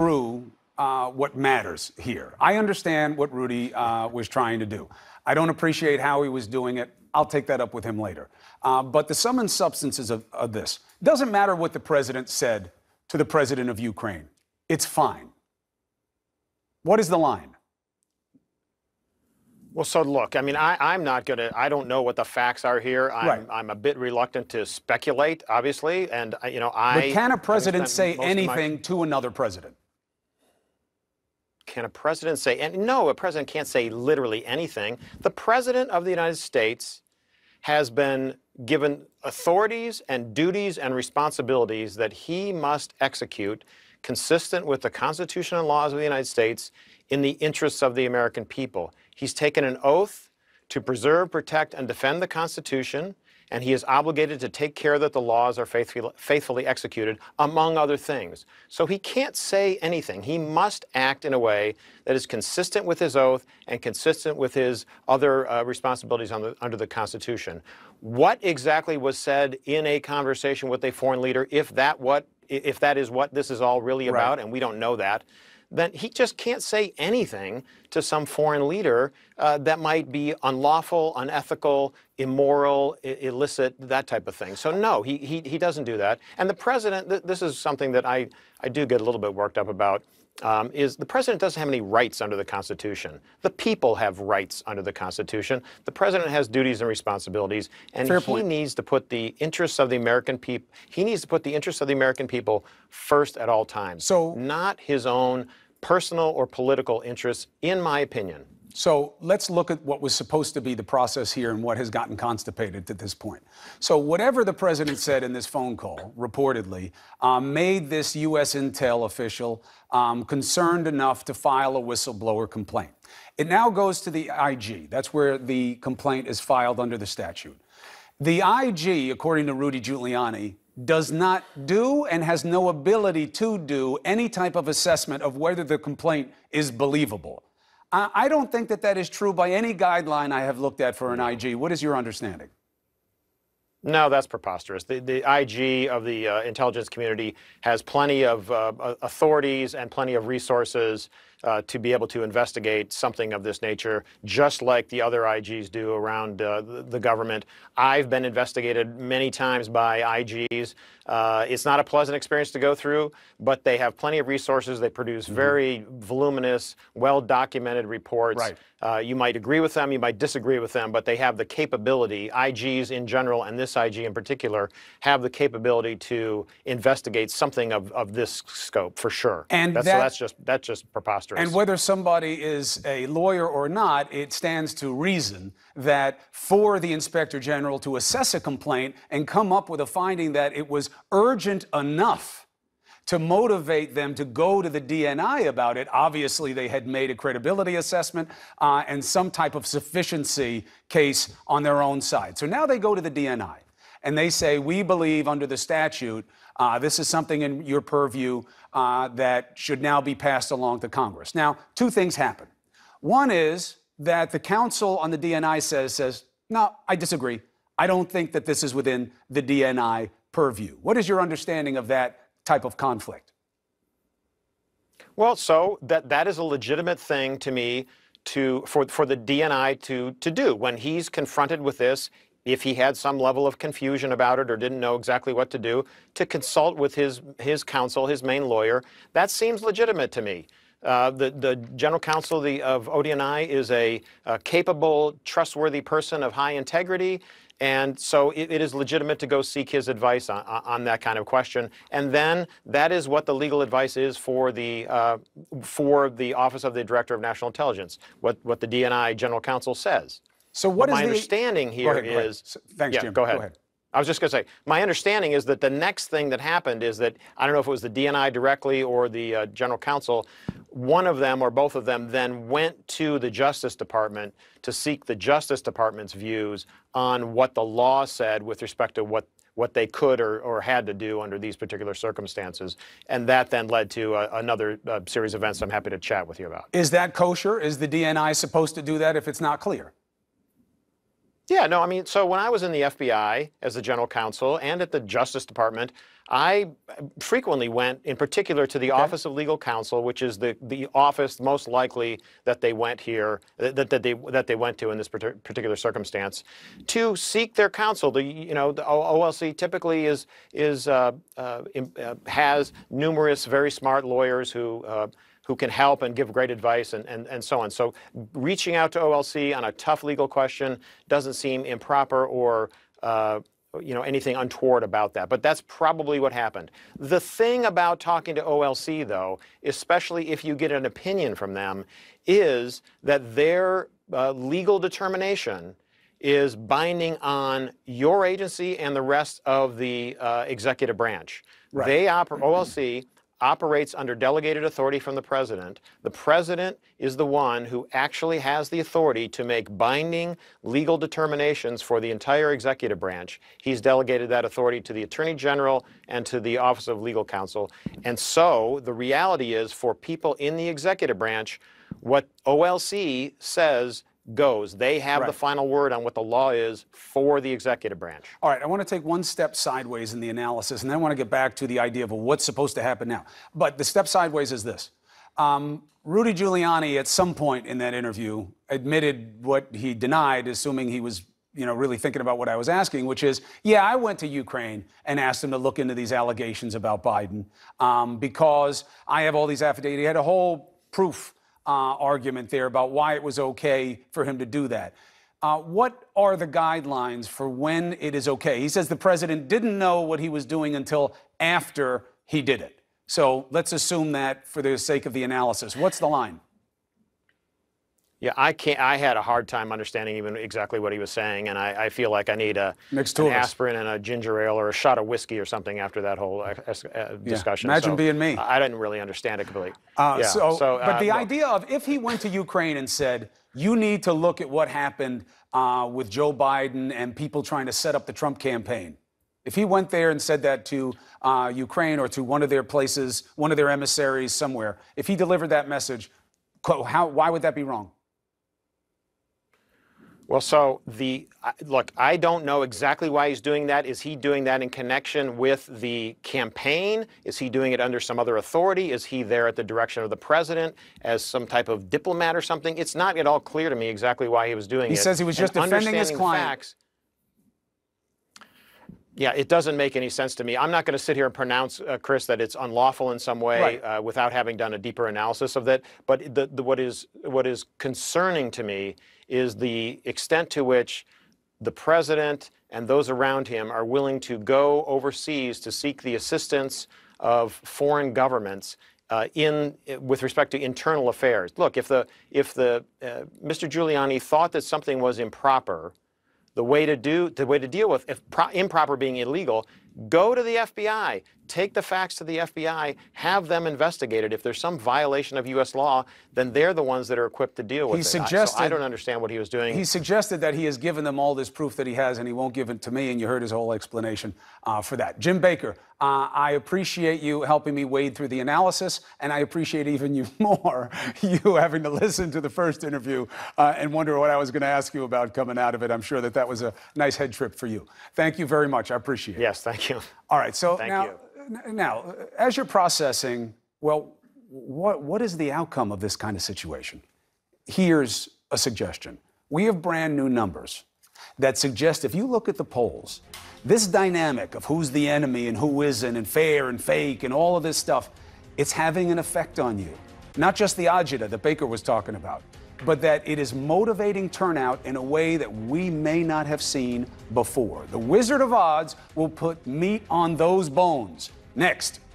through what matters here. I understand what Rudy was trying to do. I don't appreciate how he was doing it. I'll take that up with him later. But the sum and substances of this doesn't matter what the president said to the president of Ukraine. It's fine. What is the line? Well, so look, I mean, I'm not going to, I don't know what the facts are here. I'm a bit reluctant to speculate, obviously. And, you know, But can a president say anything to another president? Can a president say, and no, a president can't say literally anything. The president of the United States has been given authorities and duties and responsibilities that he must execute consistent with the Constitution and laws of the United States in the interests of the American people. He's taken an oath to preserve, protect, and defend the Constitution, and he is obligated to take care that the laws are faithfully executed, among other things. So he can't say anything. He must act in a way that is consistent with his oath and consistent with his other responsibilities under the Constitution. What exactly was said in a conversation with a foreign leader, if that is what this is all really about, and we don't know that, then he just can't say anything to some foreign leader that might be unlawful, unethical, immoral, illicit, that type of thing. So no, he doesn't do that. And the president, this is something that I do get a little bit worked up about, is the president doesn't have any rights under the Constitution. The people have rights under the Constitution. The president has duties and responsibilities, and he needs to put the interests of the American people. He needs to put the interests of the American people first at all times. So, not his own personal or political interests, in my opinion. So let's look at what was supposed to be the process here and what has gotten constipated to this point. So whatever the president said in this phone call, reportedly, made this U.S. intel official concerned enough to file a whistleblower complaint. It now goes to the IG. That's where the complaint is filed under the statute. The IG, according to Rudy Giuliani, does not do and has no ability to do any type of assessment of whether the complaint is believable. I don't think that that is true by any guideline I have looked at for an IG. What is your understanding? No, that's preposterous. The IG of the intelligence community has plenty of authorities and plenty of resources to be able to investigate something of this nature, just like the other IGs do around the government. I've been investigated many times by IGs. It's not a pleasant experience to go through, but they have plenty of resources. They produce very voluminous, well-documented reports. You might agree with them, you might disagree with them, but they have the capability, IGs in general and this IG in particular, have the capability to investigate something of this scope, for sure. And that's just preposterous. And whether somebody is a lawyer or not, it stands to reason that for the Inspector General to assess a complaint and come up with a finding that it was urgent enough to motivate them to go to the DNI about it, obviously they had made a credibility assessment and some type of sufficiency case on their own side. So now they go to the DNI and they say, we believe under the statute, this is something in your purview that should now be passed along to Congress. Now, two things happen. One is that the counsel on the DNI says, no, I disagree. I don't think that this is within the DNI purview. What is your understanding of that type of conflict? Well, so that is a legitimate thing to me for the DNI to do. When he's confronted with this, if he had some level of confusion about it or didn't know exactly what to do, to consult with his counsel, his main lawyer, that seems legitimate to me. The general counsel of ODNI is a capable, trustworthy person of high integrity, and so it is legitimate to go seek his advice on that kind of question. And then that is what the legal advice is for the Office of the Director of National Intelligence, what the DNI general counsel says. So what is my understanding here is... Thanks, Jim. Go ahead. I was just going to say, my understanding is that the next thing that happened is that, I don't know if it was the DNI directly or the general counsel, one of them or both of them then went to the Justice Department to seek the Justice Department's views on what the law said with respect to what they could or had to do under these particular circumstances. And that then led to another series of events I'm happy to chat with you about. Is that kosher? Is the DNI supposed to do that if it's not clear? Yeah, no, I mean, so when I was in the FBI as the general counsel and at the Justice Department, I frequently went, in particular, to the Office of Legal Counsel, which is the office most likely that they went here, that they went to in this particular circumstance, to seek their counsel. The OLC typically has numerous very smart lawyers who can help and give great advice and so on. So reaching out to OLC on a tough legal question doesn't seem improper or anything untoward about that. But that's probably what happened. The thing about talking to OLC, though, especially if you get an opinion from them, is that their legal determination is binding on your agency and the rest of the executive branch. Right. OLC operates under delegated authority from the president. The president is the one who actually has the authority to make binding legal determinations for the entire executive branch. He's delegated that authority to the Attorney General and to the Office of Legal Counsel. And so the reality is, for people in the executive branch, what OLC says goes. They have the final word on what the law is for the executive branch. All right, I want to take one step sideways in the analysis, and then I want to get back to the idea of what's supposed to happen now. But the step sideways is this. Rudy Giuliani, at some point in that interview, admitted what he denied, assuming he was really thinking about what I was asking, which is, yeah, I went to Ukraine and asked him to look into these allegations about Biden because I have all these affidavits. He had a whole proof argument there about why it was okay for him to do that. What are the guidelines for when it is okay? He says the president didn't know what he was doing until after he did it. So let's assume that for the sake of the analysis. What's the line? Yeah, I had a hard time understanding even exactly what he was saying, and I feel like I need an aspirin and a ginger ale or a shot of whiskey or something after that whole discussion. Imagine being me. I didn't really understand it completely. But the idea of, if he went to Ukraine and said, you need to look at what happened with Joe Biden and people trying to set up the Trump campaign. If he went there and said that to Ukraine or to one of their places, one of their emissaries somewhere, if he delivered that message, why would that be wrong? Well, so look, I don't know exactly why he's doing that. Is he doing that in connection with the campaign? Is he doing it under some other authority? Is he there at the direction of the president as some type of diplomat or something? It's not at all clear to me exactly why he was doing it. He says he was just defending his client. Yeah, it doesn't make any sense to me. I'm not going to sit here and pronounce, Chris, that it's unlawful in some way without having done a deeper analysis of that. But what is concerning to me is the extent to which the president and those around him are willing to go overseas to seek the assistance of foreign governments with respect to internal affairs. Look, if Mr. Giuliani thought that something was improper, the way to deal with improper being illegal, go to the FBI, take the facts to the FBI, have them investigated. If there's some violation of U.S. law, then they're the ones that are equipped to deal with it. So I don't understand what he was doing. He suggested that he has given them all this proof that he has, and he won't give it to me, and you heard his whole explanation for that. Jim Baker, I appreciate you helping me wade through the analysis, and I appreciate even you more, you having to listen to the first interview and wonder what I was going to ask you about coming out of it. I'm sure that was a nice head trip for you. Thank you very much. I appreciate it. Yes, thank you. All right, so now, as you're processing, well, what is the outcome of this kind of situation? Here's a suggestion. We have brand new numbers that suggest, if you look at the polls, this dynamic of who's the enemy and who isn't, and fair and fake and all of this stuff, it's having an effect on you. Not just the agita that Baker was talking about, but that it is motivating turnout in a way that we may not have seen before. The Wizard of Odds will put meat on those bones next.